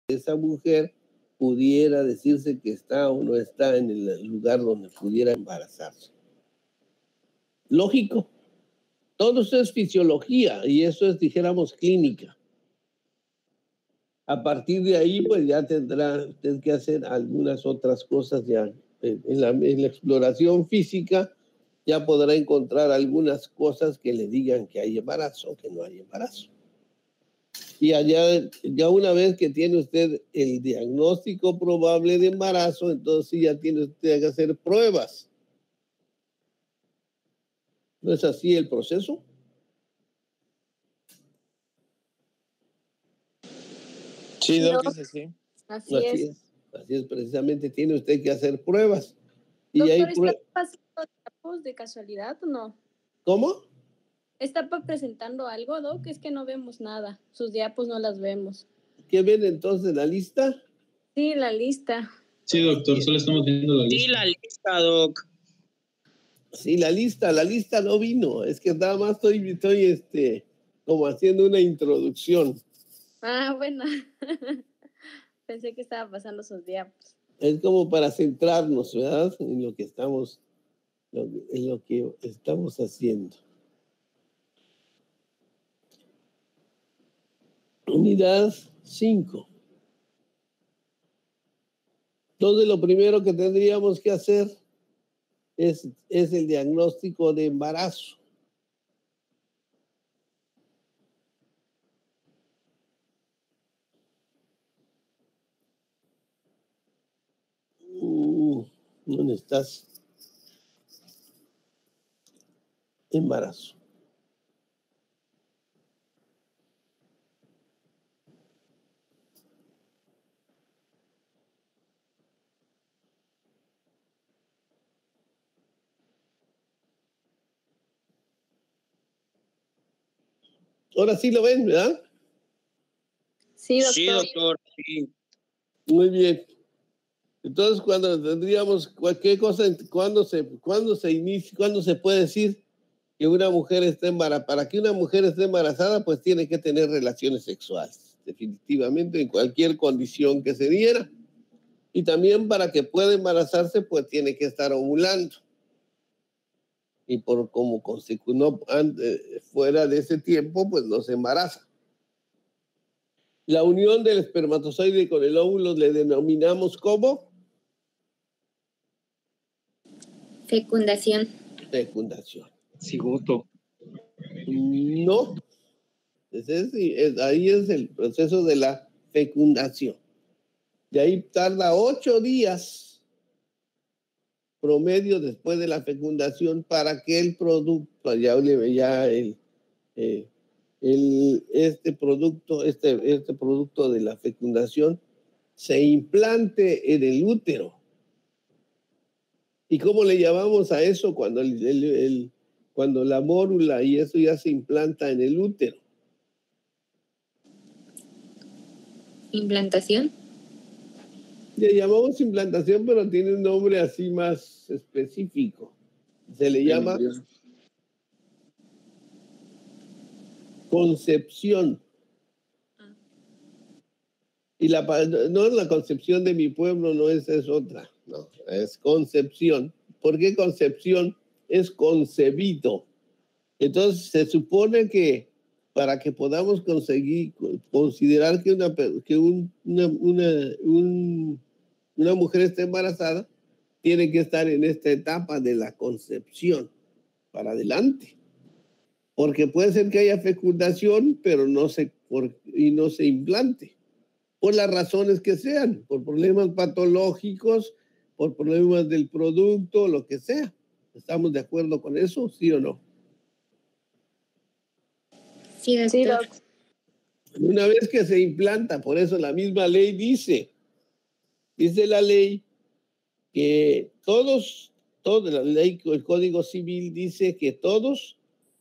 esa mujer pudiera decirse que está o no está en el lugar donde pudiera embarazarse. Lógico. Todo eso es fisiología y eso es, dijéramos, clínica. A partir de ahí, pues ya tendrá usted que hacer algunas otras cosas ya. En la exploración física ya podrá encontrar algunas cosas que le digan que hay embarazo o que no hay embarazo. Y allá, ya una vez que tiene usted el diagnóstico probable de embarazo, entonces ya tiene usted que hacer pruebas. ¿No es así el proceso? Sí, Doc, dice sí. Así es. Así es, precisamente tiene usted que hacer pruebas. Y Doctor, hay ¿está pasando diapos de casualidad o no? ¿Cómo? ¿Está presentando algo, Doc? Es que no vemos nada. Sus diapos no las vemos. ¿Qué ven entonces, la lista? Sí, la lista. Sí, doctor, solo estamos viendo la lista. Sí, la lista, Doc. Sí, la lista no vino. Es que nada más estoy como haciendo una introducción. Ah, bueno. Pensé que estaba pasando sus diapos. Es como para centrarnos, ¿verdad? En lo que estamos haciendo. Unidad 5. Entonces, lo primero que tendríamos que hacer es el diagnóstico de embarazo. ¿Dónde estás? Embarazo. Ahora sí lo ven, ¿verdad? Sí, doctor. Sí, doctor, sí. Muy bien. Entonces, cuando tendríamos cualquier cosa, ¿cuándo se inicia, cuándo se puede decir que una mujer está embarazada? Para que una mujer esté embarazada, pues tiene que tener relaciones sexuales, definitivamente, en cualquier condición que se diera. Y también para que pueda embarazarse, pues tiene que estar ovulando. Y como fuera de ese tiempo, pues no se embaraza. La unión del espermatozoide con el óvulo le denominamos como fecundación. Cigoto. No. Ahí es el proceso de la fecundación. De ahí tarda 8 días promedio después de la fecundación para que el producto, este producto de la fecundación se implante en el útero. ¿Y cómo le llamamos a eso cuando cuando la mórula y eso ya se implanta en el útero? ¿Implantación? Le llamamos implantación, pero tiene un nombre así más específico. Se le llama concepción. Y no es la concepción de mi pueblo, no es otra, no, es concepción. ¿Por qué concepción? Es concebido. Entonces se supone que para que podamos considerar que una mujer esté embarazada, tiene que estar en esta etapa de la concepción para adelante. Porque puede ser que haya fecundación, pero no se implante. Por las razones que sean, por problemas patológicos, por problemas del producto, lo que sea. ¿Estamos de acuerdo con eso, sí o no? Sí, doctor. Sí, doctor. Una vez que se implanta, por eso la misma ley dice la ley que la ley, el Código Civil dice que todos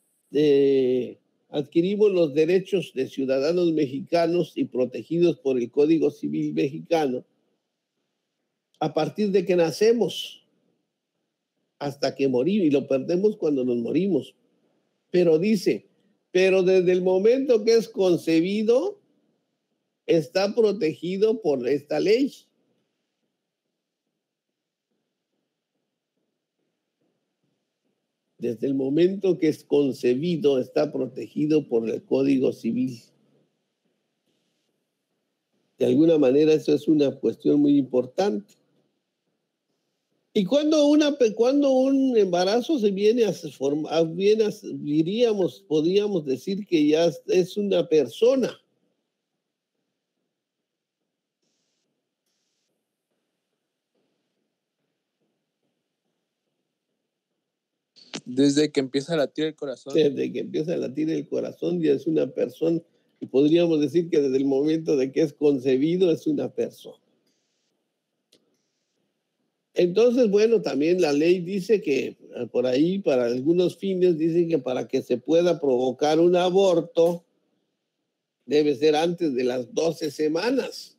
adquirimos los derechos de ciudadanos mexicanos y protegidos por el Código Civil mexicano a partir de que nacemos hasta que morimos, y lo perdemos cuando nos morimos. Pero dice, pero desde el momento que es concebido, está protegido por esta ley. Desde el momento que es concebido, está protegido por el Código Civil. De alguna manera eso es una cuestión muy importante. Y cuando un embarazo se viene a formar, podríamos decir que ya es una persona. Desde que empieza a latir el corazón. Desde que empieza a latir el corazón ya es una persona. Y podríamos decir que desde el momento de que es concebido es una persona. Entonces, bueno, también la ley dice que por ahí, para algunos fines, dicen que para que se pueda provocar un aborto, debe ser antes de las 12 semanas.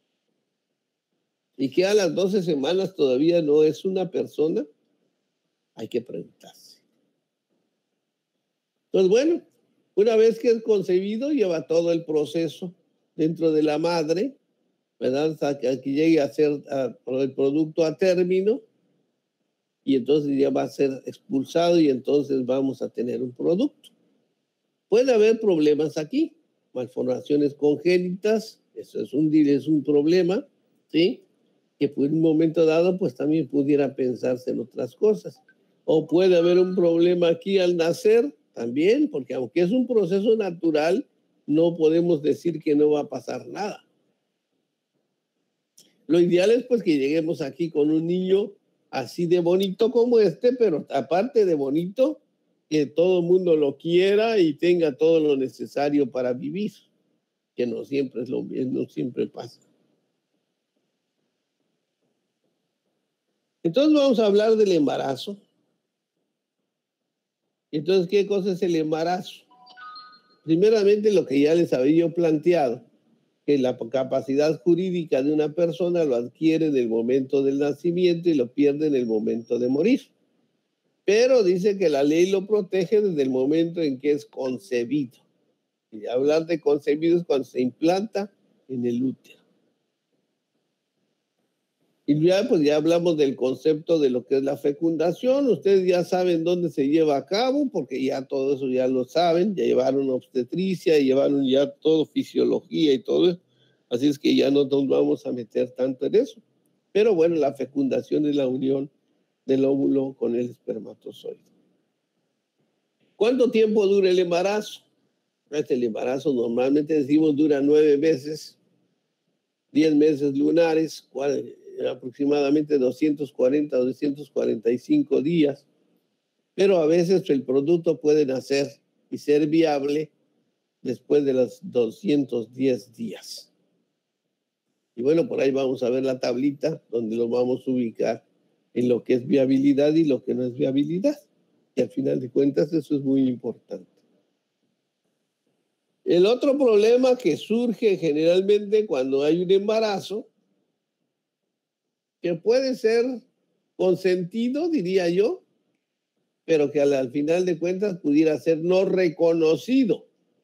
Y que a las 12 semanas todavía no es una persona, hay que preguntarse. Entonces, bueno, una vez que es concebido, lleva todo el proceso dentro de la madre, ¿verdad? Hasta que llegue a ser el producto a término, y entonces ya va a ser expulsado y entonces vamos a tener un producto. Puede haber problemas aquí, malformaciones congénitas, eso es un problema, ¿sí? Que por un momento dado, pues también pudiera pensarse en otras cosas. O puede haber un problema aquí al nacer también, porque aunque es un proceso natural, no podemos decir que no va a pasar nada. Lo ideal es pues que lleguemos aquí con un niño así de bonito como este, pero aparte de bonito, que todo el mundo lo quiera y tenga todo lo necesario para vivir, que no siempre es lo mismo, no siempre pasa. Entonces vamos a hablar del embarazo. Entonces, ¿qué cosa es el embarazo? Primeramente, lo que ya les había yo planteado, que la capacidad jurídica de una persona lo adquiere en el momento del nacimiento y lo pierde en el momento de morir. Pero dice que la ley lo protege desde el momento en que es concebido. Y hablar de concebido es cuando se implanta en el útero. Y ya, pues ya hablamos del concepto de lo que es la fecundación. Ustedes ya saben dónde se lleva a cabo, porque ya todo eso ya lo saben. Ya llevaron obstetricia, llevaron ya todo, fisiología y todo eso. Así es que ya no nos vamos a meter tanto en eso. Pero bueno, la fecundación es la unión del óvulo con el espermatozoide. ¿Cuánto tiempo dura el embarazo? El embarazo normalmente decimos dura 9 meses, 10 meses lunares, aproximadamente 240 o 245 días, pero a veces el producto puede nacer y ser viable después de los 210 días. Y bueno, por ahí vamos a ver la tablita donde lo vamos a ubicar en lo que es viabilidad y lo que no es viabilidad. Y al final de cuentas eso es muy importante. El otro problema que surge generalmente cuando hay un embarazo, que puede ser consentido, diría yo, pero que al final de cuentas pudiera ser no reconocido.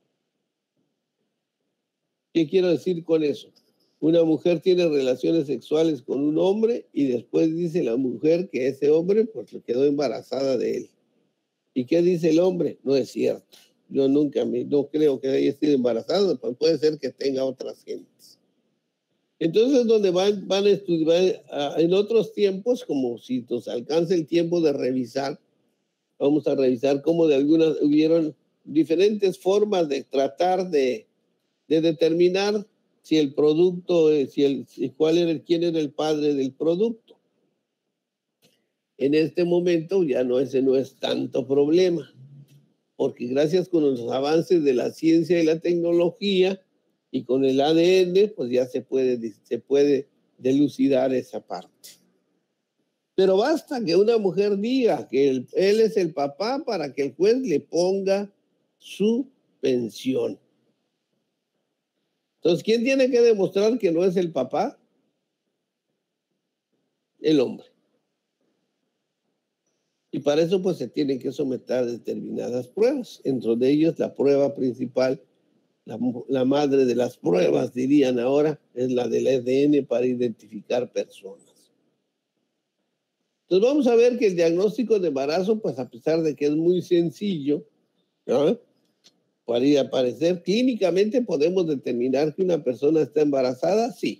¿Qué quiero decir con eso? Una mujer tiene relaciones sexuales con un hombre y después dice la mujer que ese hombre pues se quedó embarazada de él. ¿Y qué dice el hombre? No es cierto. Yo no creo que haya sido embarazado, pues puede ser que tenga otras gentes. Entonces, donde van a estudiar en otros tiempos, como si nos alcanza el tiempo de revisar, vamos a revisar cómo de algunas hubieron diferentes formas de tratar de determinar si el producto, quién era el padre del producto. En este momento ya ese no es tanto problema, porque gracias con los avances de la ciencia y la tecnología y con el ADN, pues ya se puede dilucidar esa parte. Pero basta que una mujer diga que él es el papá para que el juez le ponga su pensión. Entonces, ¿quién tiene que demostrar que no es el papá? El hombre. Y para eso pues se tienen que someter a determinadas pruebas. Entre de ellos la prueba principal la madre de las pruebas, dirían ahora, es la del ADN para identificar personas. Entonces vamos a ver que el diagnóstico de embarazo, pues a pesar de que es muy sencillo, ¿no? Podría aparecer, clínicamente podemos determinar que una persona está embarazada, sí.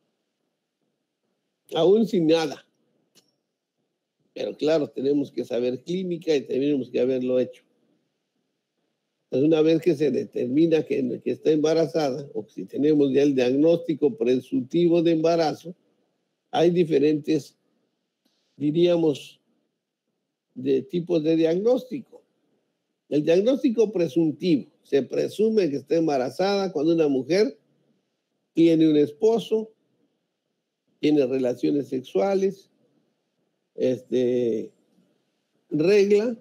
Aún sin nada. Pero claro, tenemos que saber clínica y tenemos que haberlo hecho. Entonces, una vez que se determina que está embarazada, o si tenemos ya el diagnóstico presuntivo de embarazo, hay diferentes, diríamos, de tipos de diagnóstico. El diagnóstico presuntivo, se presume que está embarazada cuando una mujer tiene un esposo, tiene relaciones sexuales, regla,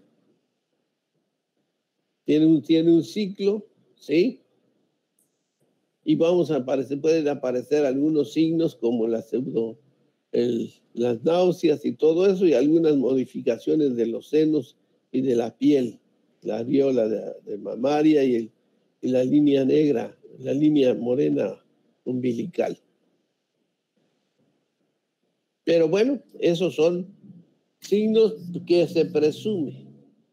tiene un ciclo, ¿sí? Y pueden aparecer algunos signos como las náuseas y todo eso, y algunas modificaciones de los senos y de la piel, la viola de mamaria y la línea negra, la línea morena umbilical. Pero bueno, esos son signos que se presume,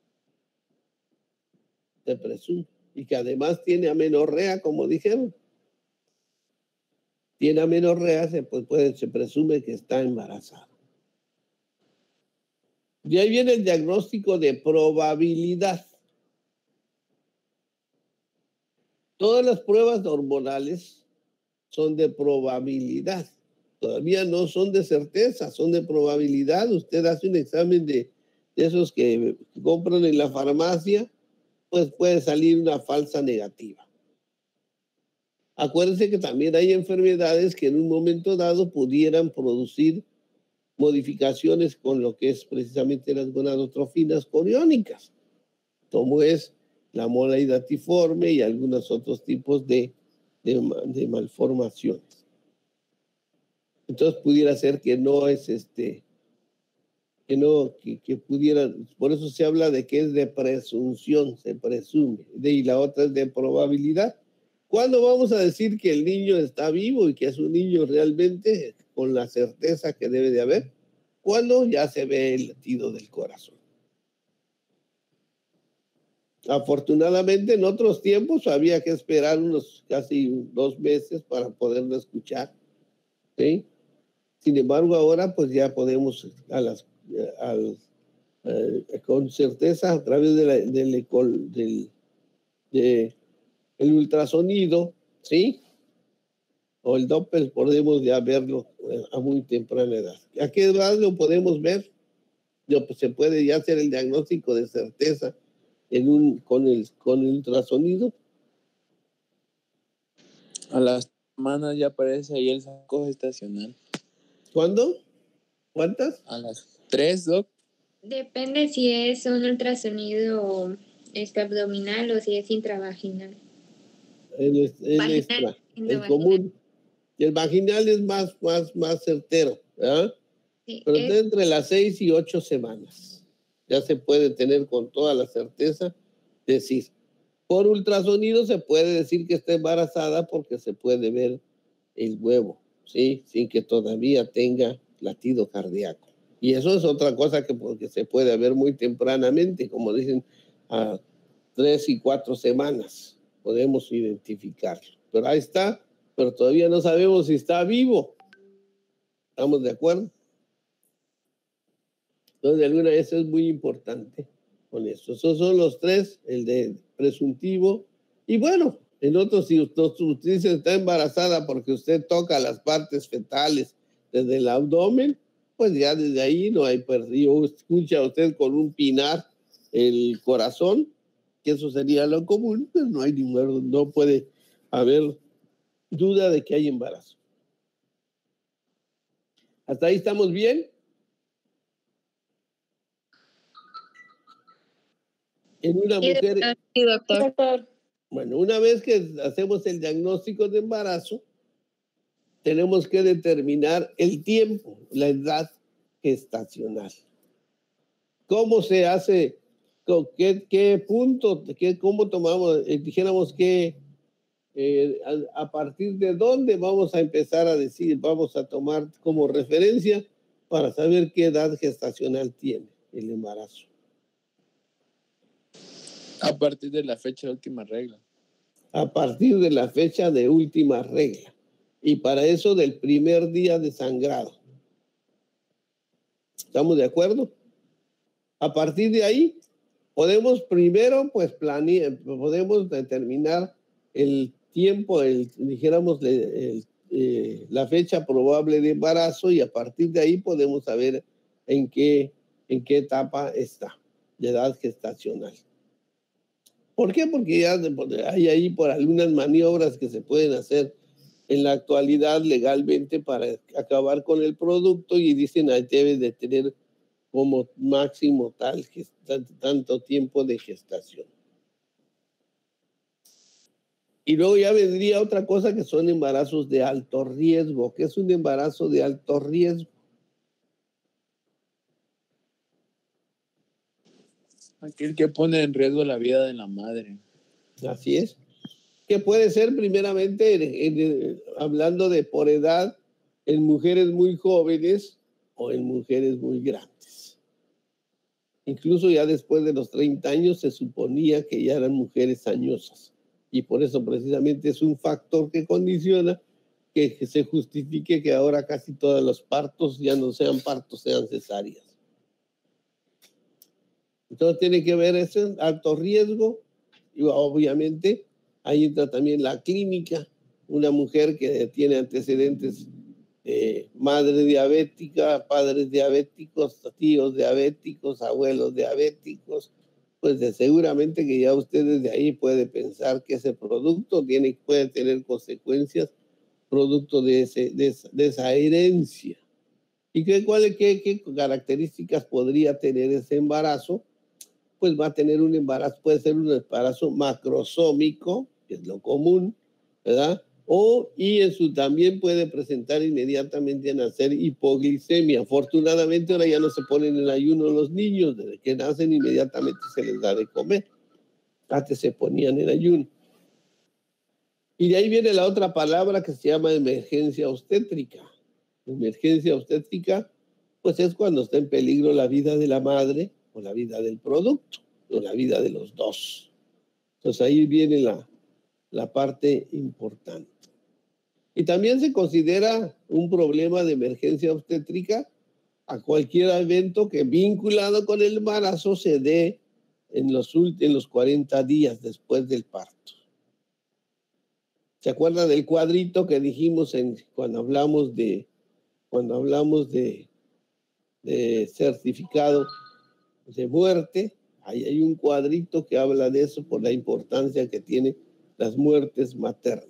y que además tiene amenorrea, como dijeron. Tiene amenorrea, se presume que está embarazada. De ahí viene el diagnóstico de probabilidad. Todas las pruebas hormonales son de probabilidad. Todavía no son de certeza, son de probabilidad. Usted hace un examen de esos que compran en la farmacia, pues puede salir una falsa negativa. Acuérdense que también hay enfermedades que en un momento dado pudieran producir modificaciones con lo que es precisamente las gonadotrofinas coriónicas, como es la mola hidatiforme y algunos otros tipos de malformaciones. Entonces pudiera ser que no es que pudiera, por eso se habla de que es de presunción, se presume, y la otra es de probabilidad. ¿Cuándo vamos a decir que el niño está vivo y que es un niño realmente con la certeza que debe de haber? Cuando ya se ve el latido del corazón. Afortunadamente en otros tiempos había que esperar unos casi 2 meses para poderlo escuchar, ¿sí? Sin embargo ahora pues ya podemos con certeza a través el ultrasonido, ¿sí? O el Doppler podemos ya verlo a muy temprana edad. ¿A qué edad lo podemos ver? Pues se puede ya hacer el diagnóstico de certeza con el ultrasonido. A las semanas ya aparece ahí el saco gestacional. ¿Cuándo? ¿Cuántas? A las 3, Doc. Depende si es un ultrasonido abdominal o si es intravaginal. El común. El vaginal es más certero, ¿verdad? Sí, pero entre las 6 y 8 semanas ya se puede tener con toda la certeza decir. Por ultrasonido se puede decir que está embarazada porque se puede ver el huevo, ¿sí? Sin que todavía tenga latido cardíaco. Y eso es otra cosa porque se puede ver muy tempranamente, como dicen, a 3 y 4 semanas podemos identificarlo. Pero ahí está, pero todavía no sabemos si está vivo. ¿Estamos de acuerdo? Entonces, eso es muy importante con eso. Esos son los 3, el de presuntivo. Y bueno, en otros, si usted dice está embarazada porque usted toca las partes fetales desde el abdomen, pues ya desde ahí no hay perdido. Escucha usted con un pinar el corazón, que eso sería lo común, pues no hay no puede haber duda de que hay embarazo. ¿Hasta ahí estamos bien? En una mujer. Sí, doctor. Bueno, una vez que hacemos el diagnóstico de embarazo, tenemos que determinar el tiempo, la edad gestacional. ¿Cómo se hace? ¿Qué punto? ¿Cómo tomamos? Dijéramos que a partir de dónde vamos a empezar a decir, vamos a tomar como referencia para saber qué edad gestacional tiene el embarazo. A partir de la fecha de última regla. A partir de la fecha de última regla. Y para eso del primer día de sangrado. ¿Estamos de acuerdo? A partir de ahí, podemos primero, pues, podemos determinar el tiempo, dijéramos, la fecha probable de embarazo, y a partir de ahí podemos saber en qué etapa está de edad gestacional. ¿Por qué? Porque ya hay ahí por algunas maniobras que se pueden hacer en la actualidad legalmente para acabar con el producto, y dicen ahí debe de tener como máximo tanto tiempo de gestación. Y luego ya vendría otra cosa que son embarazos de alto riesgo. ¿Qué es un embarazo de alto riesgo? Aquel que pone en riesgo la vida de la madre. Así es. Que puede ser primeramente, hablando de por edad, en mujeres muy jóvenes o en mujeres muy grandes. Incluso ya después de los 30 años se suponía que ya eran mujeres añosas. Y por eso precisamente es un factor que condiciona que se justifique que ahora casi todos los partos ya no sean partos, sean cesáreas. Entonces tiene que ver ese alto riesgo, y obviamente ahí entra también la clínica. Una mujer que tiene antecedentes, madre diabética, padres diabéticos, tíos diabéticos, abuelos diabéticos, pues seguramente que ya usted desde ahí puede pensar que ese producto puede tener consecuencias producto de esa herencia. ¿Y qué características podría tener ese embarazo? Pues va a tener un embarazo, puede ser un embarazo macrosómico, que es lo común, ¿verdad? También puede presentar inmediatamente nacer hipoglicemia. Afortunadamente ahora ya no se ponen en ayuno los niños, desde que nacen inmediatamente se les da de comer. Antes se ponían en ayuno. Y de ahí viene la otra palabra que se llama emergencia obstétrica. Emergencia obstétrica, pues es cuando está en peligro la vida de la madre o la vida del producto, o la vida de los dos. Entonces ahí viene la parte importante. Y también se considera un problema de emergencia obstétrica a cualquier evento que vinculado con el embarazo se dé en los 40 días después del parto. ¿Se acuerdan del cuadrito que dijimos cuando hablamos de certificado de muerte? Ahí hay un cuadrito que habla de eso por la importancia que tienen las muertes maternas.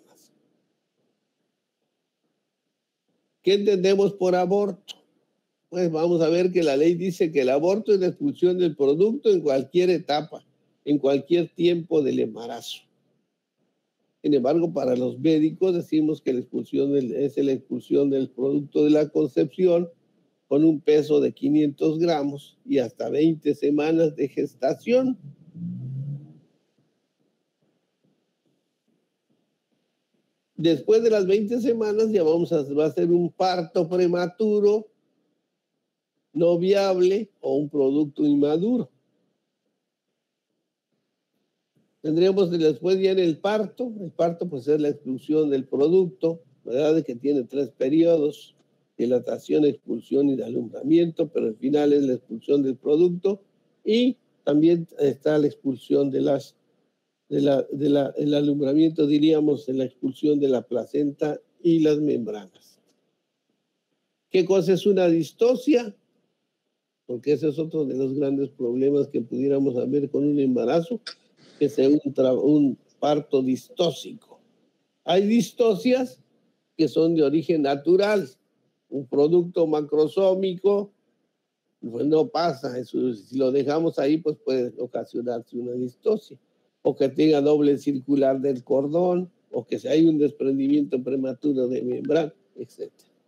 ¿Qué entendemos por aborto? Pues vamos a ver que la ley dice que el aborto es la expulsión del producto en cualquier etapa, en cualquier tiempo del embarazo. Sin embargo, para los médicos decimos que la expulsión es la expulsión del producto de la concepción con un peso de 500 gramos y hasta 20 semanas de gestación. Después de las 20 semanas ya va a ser un parto prematuro, no viable o un producto inmaduro. Tendríamos después viene el parto pues es la expulsión del producto, ¿verdad? De que tiene 3 periodos: dilatación, expulsión y de alumbramiento, pero al final es la expulsión del producto, y también está la expulsión el alumbramiento, diríamos, en la expulsión de la placenta y las membranas. ¿Qué cosa es una distocia? Porque ese es otro de los grandes problemas que pudiéramos haber con un embarazo, que sea un parto distóxico. Hay distocias que son de origen natural. Un producto macrosómico, pues no pasa. Eso, si lo dejamos ahí, pues puede ocasionarse una distocia. O que tenga doble circular del cordón, o que hay un desprendimiento prematuro de membrana, etc.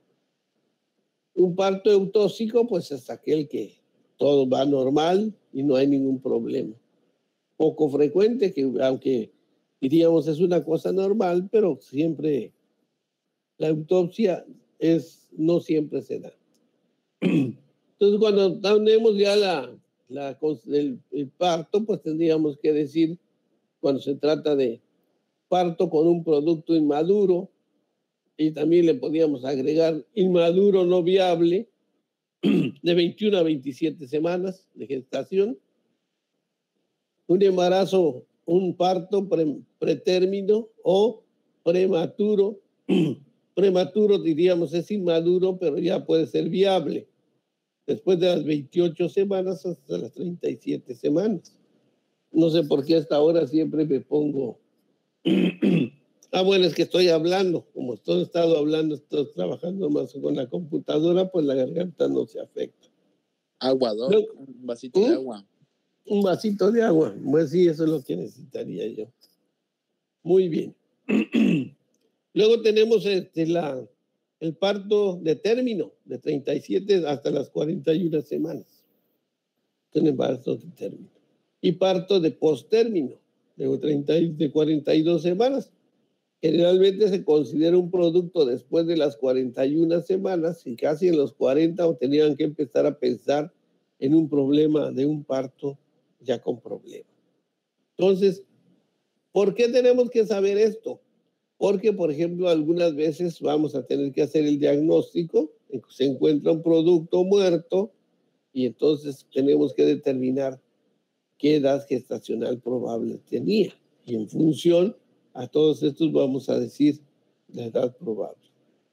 Un parto eutóxico, pues es aquel que todo va normal y no hay ningún problema. Poco frecuente, que aunque diríamos es una cosa normal, pero siempre la autopsia no siempre se da. Entonces, cuando tenemos ya el parto, pues tendríamos que decir, cuando se trata de parto con un producto inmaduro, y también le podríamos agregar inmaduro no viable, de 21 a 27 semanas de gestación, un embarazo, un parto pretérmino o prematuro. Prematuro, diríamos, es inmaduro, pero ya puede ser viable después de las 28 semanas hasta las 37 semanas. No sé por qué hasta ahora siempre me pongo... Bueno, es que estoy hablando, como he estado hablando, estoy trabajando más con la computadora, pues la garganta no se afecta. Agua, Doc, un vasito de agua. Un vasito de agua, pues sí, eso es lo que necesitaría yo. Muy bien. Luego tenemos el parto de término, de 37 hasta las 41 semanas. Tiene parto de término. Y parto de postérmino, de 42 semanas. Generalmente se considera un producto después de las 41 semanas y casi en los 40 o tenían que empezar a pensar en un problema de un parto ya con problema. Entonces, ¿por qué tenemos que saber esto? Porque, por ejemplo, algunas veces vamos a tener que hacer el diagnóstico, se encuentra un producto muerto y entonces tenemos que determinar qué edad gestacional probable tenía. Y en función a todos estos vamos a decir la edad probable.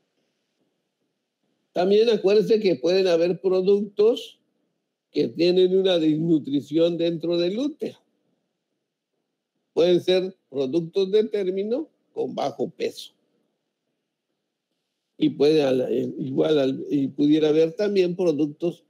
También acuérdense que pueden haber productos que tienen una desnutrición dentro del útero. Pueden ser productos de término con bajo peso. Y pudiera haber también productos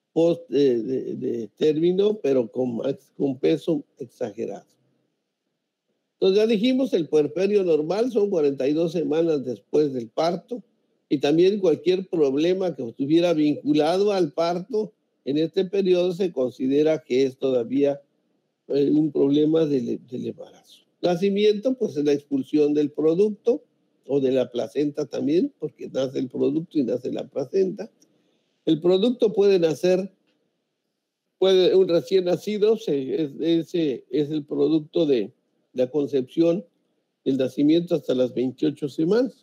de término, pero con peso exagerado. Entonces ya dijimos, el puerperio normal son 42 semanas después del parto y también cualquier problema que estuviera vinculado al parto en este periodo se considera que es todavía un problema del embarazo. Nacimiento, pues es la expulsión del producto o de la placenta también, porque nace el producto y nace la placenta. El producto puede nacer, un recién nacido, ese es el producto de la concepción, el nacimiento hasta las 28 semanas.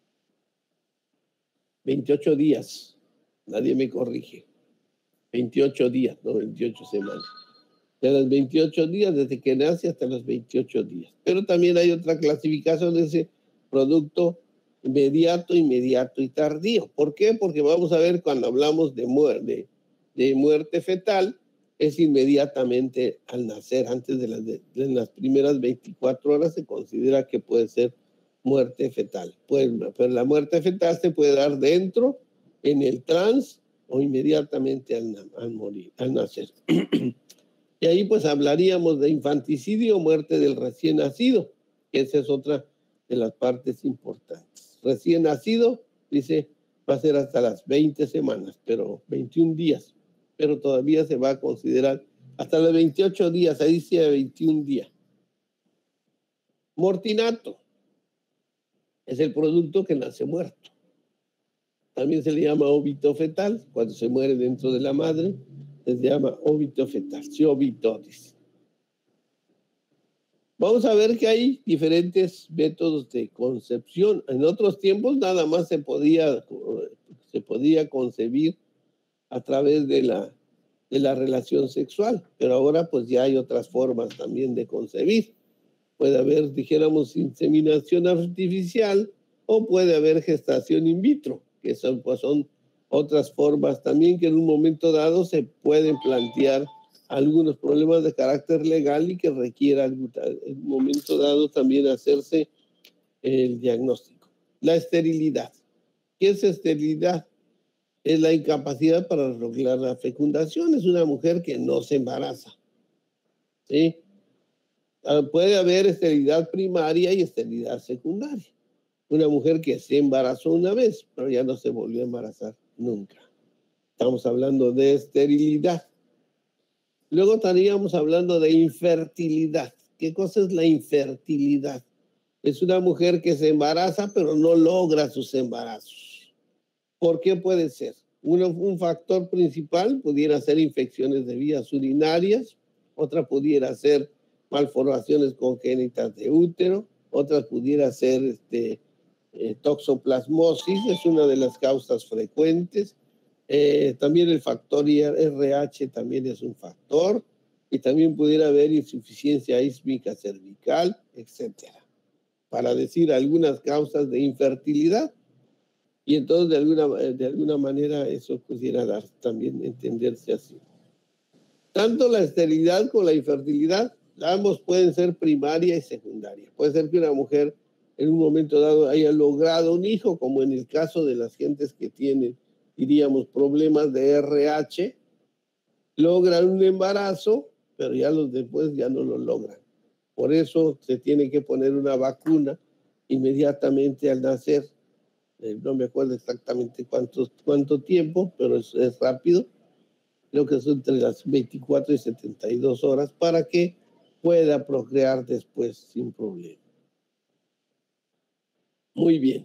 28 días, nadie me corrige. 28 días, no 28 semanas. De las 28 días, desde que nace hasta los 28 días. Pero también hay otra clasificación de ese producto inmediato y tardío. ¿Por qué? Porque vamos a ver cuando hablamos de muerte fetal, es inmediatamente al nacer, antes de las primeras 24 horas se considera que puede ser muerte fetal. Pero la muerte fetal se puede dar dentro, en el trans o inmediatamente al morir, al nacer. Y ahí pues hablaríamos de infanticidio o muerte del recién nacido, que esa es otra de las partes importantes. Recién nacido, dice, va a ser hasta las 20 semanas, pero 21 días. Pero todavía se va a considerar hasta los 28 días, ahí sí hay 21 días. Mortinato es el producto que nace muerto. También se le llama óbito fetal, cuando se muere dentro de la madre, se llama óbito fetal, óbitotis. Vamos a ver que hay diferentes métodos de concepción. En otros tiempos nada más se podía concebir a través de la relación sexual, pero ahora pues ya hay otras formas también de concebir. Puede haber, dijéramos, inseminación artificial o puede haber gestación in vitro, que son otras formas también que en un momento dado se pueden plantear algunos problemas de carácter legal y que requiera en un momento dado también hacerse el diagnóstico. La esterilidad. ¿Qué es esterilidad? Es la incapacidad para lograr la fecundación. Es una mujer que no se embaraza. ¿Sí? Puede haber esterilidad primaria y esterilidad secundaria. Una mujer que se embarazó una vez, pero ya no se volvió a embarazar nunca. Estamos hablando de esterilidad. Luego estaríamos hablando de infertilidad. ¿Qué cosa es la infertilidad? Es una mujer que se embaraza, pero no logra sus embarazos. ¿Por qué puede ser? Un factor principal pudiera ser infecciones de vías urinarias, otra pudiera ser malformaciones congénitas de útero, otra pudiera ser toxoplasmosis, es una de las causas frecuentes. También el factor RH también es un factor, y también pudiera haber insuficiencia ísmica cervical, etcétera, para decir algunas causas de infertilidad. Y entonces de alguna manera eso pudiera dar también entenderse así. Tanto la esterilidad como la infertilidad, ambos pueden ser primaria y secundaria. Puede ser que una mujer en un momento dado haya logrado un hijo, como en el caso de las gentes que tienen, diríamos, problemas de RH, logran un embarazo, pero ya los después ya no lo logran. Por eso se tiene que poner una vacuna inmediatamente al nacer. No me acuerdo exactamente cuánto tiempo, pero es rápido. Creo que es entre las 24 y 72 horas para que pueda procrear después sin problema. Muy bien.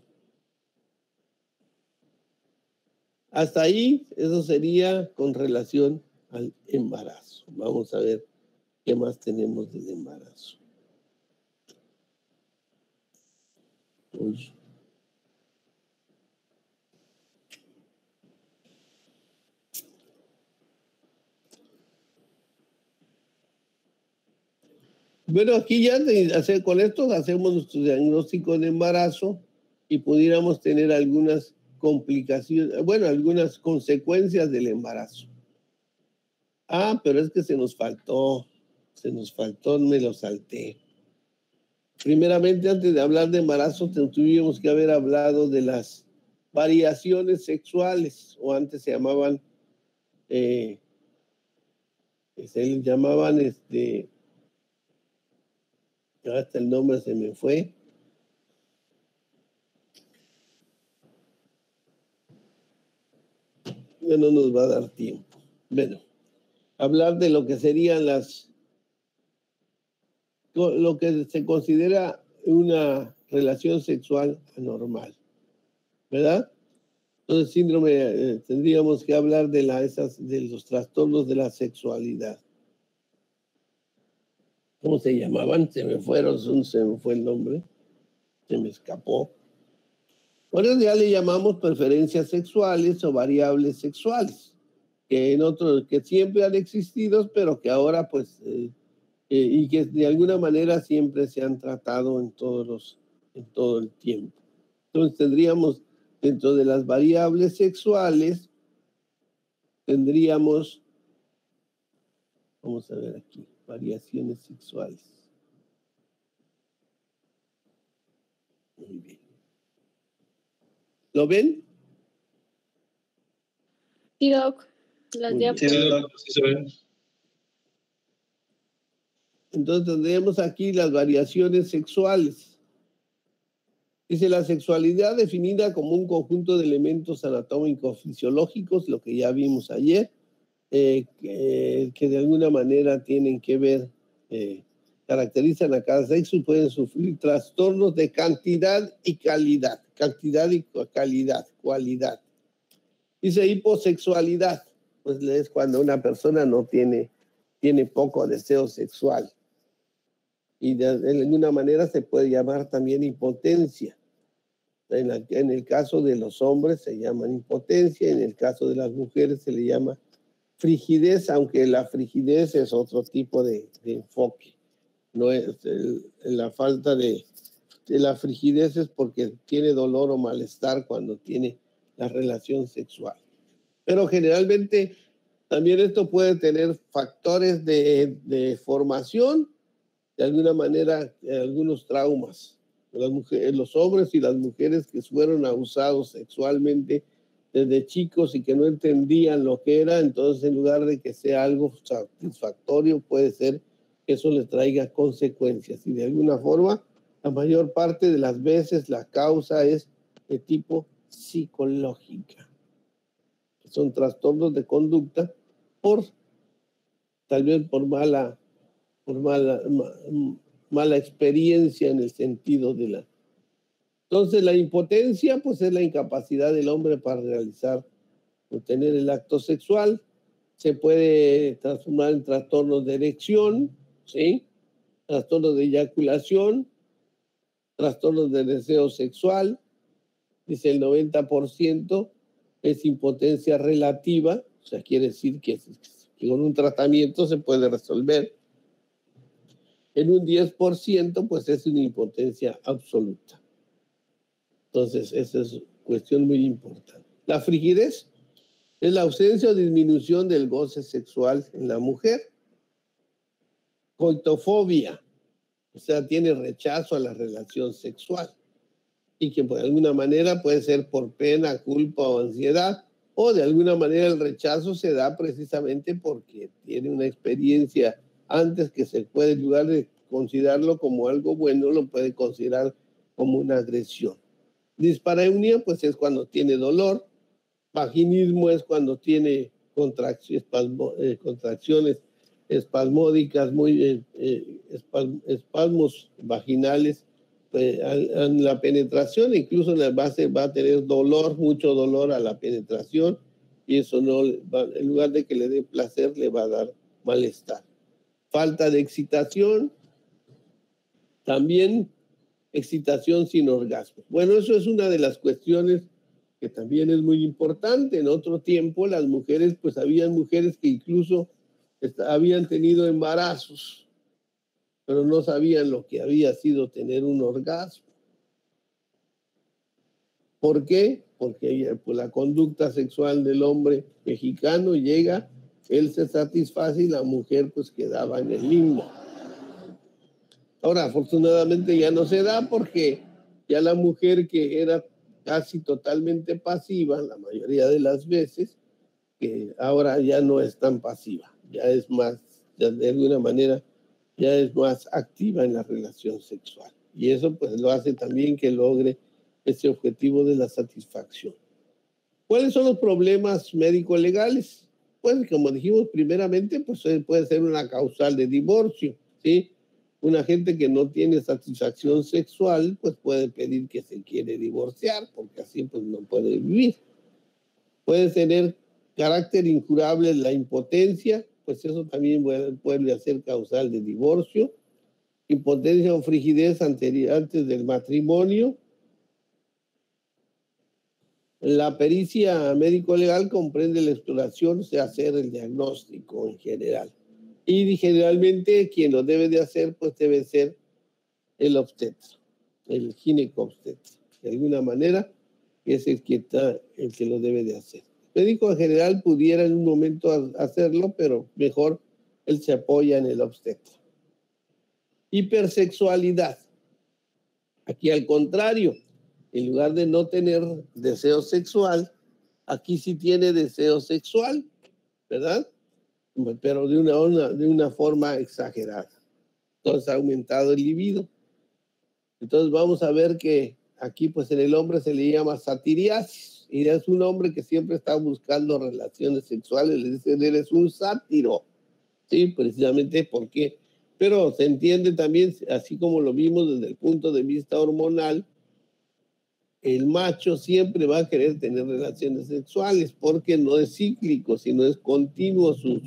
Hasta ahí, eso sería con relación al embarazo. Vamos a ver qué más tenemos del embarazo. Uy. Bueno, aquí ya con esto hacemos nuestro diagnóstico de embarazo y pudiéramos tener algunas complicaciones, bueno, algunas consecuencias del embarazo. Ah, pero es que se nos faltó, me lo salté. Primeramente, antes de hablar de embarazo, tuvimos que haber hablado de las variaciones sexuales, o antes se llamaban, hasta el nombre se me fue. Ya no nos va a dar tiempo. Bueno, hablar de lo que serían lo que se considera una relación sexual anormal, ¿verdad? Entonces, síndrome, tendríamos que hablar de los trastornos de la sexualidad. ¿Cómo se llamaban? Se me fue el nombre, se me escapó. Por eso ya le llamamos preferencias sexuales o variables sexuales, que siempre han existido, pero que ahora pues, y que de alguna manera siempre se han tratado en todo el tiempo. Entonces tendríamos, dentro de las variables sexuales, tendríamos, vamos a ver aquí, variaciones sexuales. Muy bien. ¿Lo ven? Sí, Doc. Las diapos. Sí, sí se ve. Entonces tendríamos aquí las variaciones sexuales. Dice, la sexualidad definida como un conjunto de elementos anatómicos fisiológicos, lo que ya vimos ayer, que de alguna manera tienen que ver, caracterizan a cada sexo y pueden sufrir trastornos de cantidad y calidad. Cantidad y cualidad. Dice hiposexualidad, pues es cuando una persona no tiene poco deseo sexual. Y de alguna manera se puede llamar también impotencia. En el caso de los hombres se llama impotencia, en el caso de las mujeres se le llama frigidez, aunque la frigidez es otro tipo de enfoque. No es la falta de la frigidez es porque tiene dolor o malestar cuando tiene la relación sexual. Pero generalmente también esto puede tener factores de formación, de alguna manera, algunos traumas. Los hombres y las mujeres que fueron abusados sexualmente desde chicos y que no entendían lo que era, entonces en lugar de que sea algo satisfactorio, puede ser que eso les traiga consecuencias. Y de alguna forma, la mayor parte de las veces la causa es de tipo psicológica. Son trastornos de conducta tal vez por mala experiencia en el sentido de la... Entonces la impotencia pues es la incapacidad del hombre para realizar o tener el acto sexual. Se puede transformar en trastornos de erección, ¿sí? Trastornos de eyaculación, trastornos de deseo sexual. Dice el 90% es impotencia relativa, o sea, quiere decir que con un tratamiento se puede resolver. En un 10% pues es una impotencia absoluta. Entonces, esa es cuestión muy importante. La frigidez es la ausencia o disminución del goce sexual en la mujer. Coitofobia, o sea, tiene rechazo a la relación sexual y que de alguna manera puede ser por pena, culpa o ansiedad, o de alguna manera el rechazo se da precisamente porque tiene una experiencia antes que se puede, en lugar de considerarlo como algo bueno, lo puede considerar como una agresión. Dispareunia, pues es cuando tiene dolor. Vaginismo es cuando tiene contracciones espasmódicas, espasmos vaginales en la penetración, incluso en la base va a tener dolor, mucho dolor a la penetración, y eso no va, en lugar de que le dé placer, le va a dar malestar. Falta de excitación, también excitación sin orgasmo. Bueno, eso es una de las cuestiones que también es muy importante. En otro tiempo las mujeres, pues habían mujeres que incluso habían tenido embarazos, pero no sabían lo que había sido tener un orgasmo. ¿Por qué? Porque pues, la conducta sexual del hombre mexicano llega, él se satisface y la mujer pues quedaba en el limbo. Ahora, afortunadamente ya no se da porque ya la mujer que era casi totalmente pasiva, la mayoría de las veces, que ahora ya no es tan pasiva, ya es más, ya de alguna manera, ya es más activa en la relación sexual. Y eso pues lo hace también que logre ese objetivo de la satisfacción. ¿Cuáles son los problemas médico-legales? Pues como dijimos primeramente, pues puede ser una causal de divorcio, ¿sí? Una gente que no tiene satisfacción sexual, pues puede pedir que se quiere divorciar, porque así pues no puede vivir. Puede tener carácter incurable la impotencia, pues eso también puede ser causal de divorcio. Impotencia o frigidez antes del matrimonio. La pericia médico-legal comprende la exploración, o sea, hacer el diagnóstico en general. Y generalmente quien lo debe de hacer, pues debe ser el obstetra, el ginecobstetra. De alguna manera es el que lo debe de hacer. El médico en general pudiera en un momento hacerlo, pero mejor él se apoya en el obstetra. Hipersexualidad. Aquí al contrario, en lugar de no tener deseo sexual, aquí sí tiene deseo sexual, ¿verdad? Pero de una forma exagerada. Entonces ha aumentado el libido. Entonces vamos a ver que aquí pues en el hombre se le llama satiriasis. Y es un hombre que siempre está buscando relaciones sexuales. Le dicen, eres un sátiro. Sí, precisamente porque... Pero se entiende también, así como lo vimos desde el punto de vista hormonal, el macho siempre va a querer tener relaciones sexuales porque no es cíclico, sino es continuo su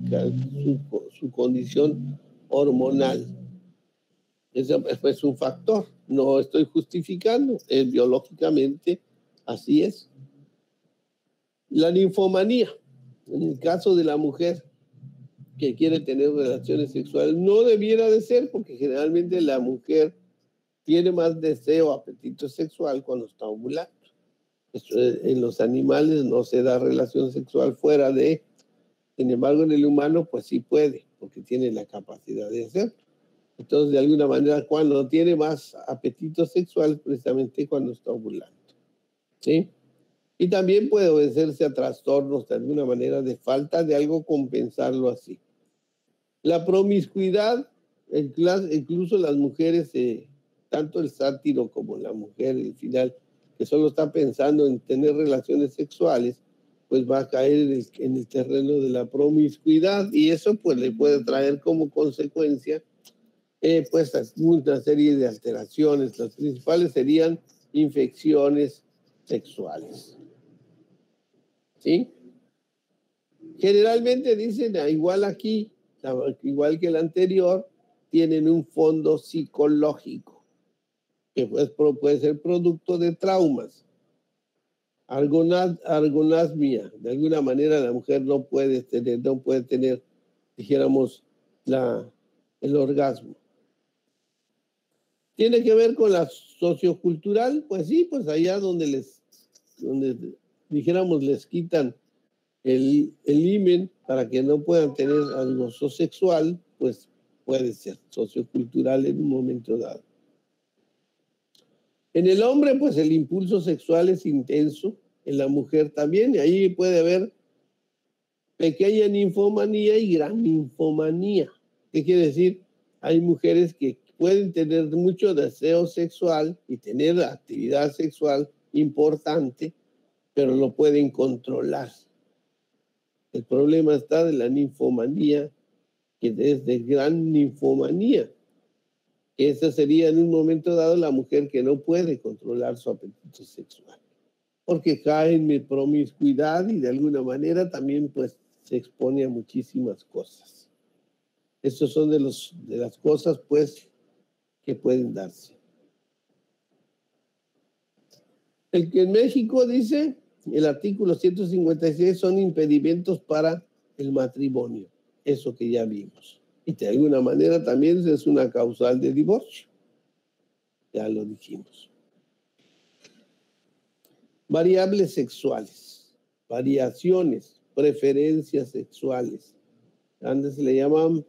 condición hormonal. Eso es un factor, no estoy justificando, es biológicamente así es. La ninfomanía, en el caso de la mujer que quiere tener relaciones sexuales, no debiera de ser porque generalmente la mujer tiene más deseo, apetito sexual cuando está ovulando. En los animales no se da relación sexual fuera de, sin embargo en el humano pues sí puede, porque tiene la capacidad de hacerlo. Entonces de alguna manera cuando tiene más apetito sexual precisamente cuando está ovulando, ¿sí? Y también puede obedecerse a trastornos de alguna manera de falta de algo, compensarlo así. La promiscuidad, incluso las mujeres, tanto el sátiro como la mujer, al final, que solo está pensando en tener relaciones sexuales, pues va a caer en el terreno de la promiscuidad y eso pues le puede traer como consecuencia pues una serie de alteraciones. Las principales serían infecciones sexuales. ¿Sí? Generalmente dicen, igual aquí, igual que el anterior, tienen un fondo psicológico, que pues puede ser producto de traumas. Argonasmia, de alguna manera la mujer no puede tener, dijéramos, el orgasmo. ¿Tiene que ver con la sociocultural? Pues sí, pues allá donde dijéramos les quitan el himen para que no puedan tener algo sexual, pues puede ser sociocultural en un momento dado. En el hombre, pues el impulso sexual es intenso, en la mujer también, y ahí puede haber pequeña ninfomanía y gran ninfomanía. ¿Qué quiere decir? Hay mujeres que pueden tener mucho deseo sexual y tener actividad sexual importante, pero lo pueden controlar. El problema está de la ninfomanía, que es de gran ninfomanía. Esa sería en un momento dado la mujer que no puede controlar su apetito sexual, porque cae en promiscuidad y de alguna manera también pues se expone a muchísimas cosas. Estas son de las cosas pues que pueden darse. El que en México dice, el artículo 156 son impedimentos para el matrimonio, eso que ya vimos. Y de alguna manera también es una causal de divorcio. Ya lo dijimos. Variables sexuales, variaciones, preferencias sexuales. Antes se le llamaban,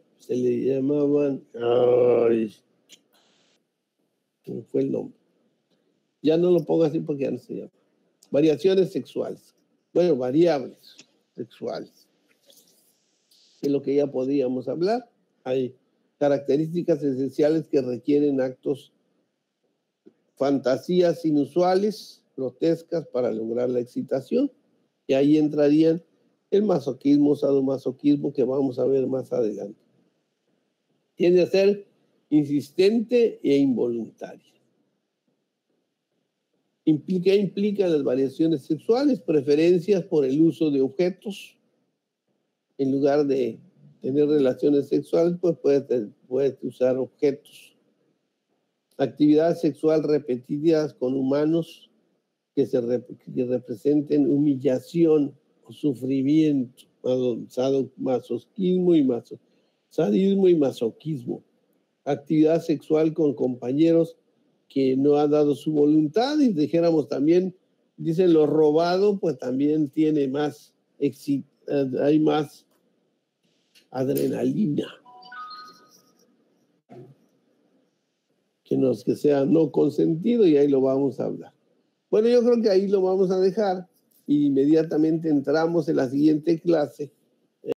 ¿cómo fue el nombre? Ya no lo pongo así porque ya no se llama. Variaciones sexuales. Bueno, variables sexuales. Es lo que ya podíamos hablar. Hay características esenciales que requieren actos, fantasías inusuales, grotescas para lograr la excitación. Y ahí entrarían el masoquismo, sadomasoquismo, que vamos a ver más adelante. Tiende a ser insistente e involuntaria. ¿Qué implican las variaciones sexuales? Preferencias por el uso de objetos. En lugar de tener relaciones sexuales, pues puedes usar objetos. Actividad sexual repetidas con humanos que representen humillación o sufrimiento, sadismo y masoquismo. Actividad sexual con compañeros que no ha dado su voluntad, y dijéramos también, dicen lo robado, pues también tiene más hay más adrenalina que sea no consentido, y ahí lo vamos a hablar. Bueno, yo creo que ahí lo vamos a dejar y inmediatamente entramos en la siguiente clase